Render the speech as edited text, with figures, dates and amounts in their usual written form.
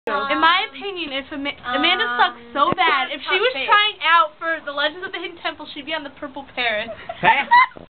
In my opinion, if Amanda sucks so bad, if she was trying out for the Legends of the Hidden Temple, she'd be on the Purple Parrot.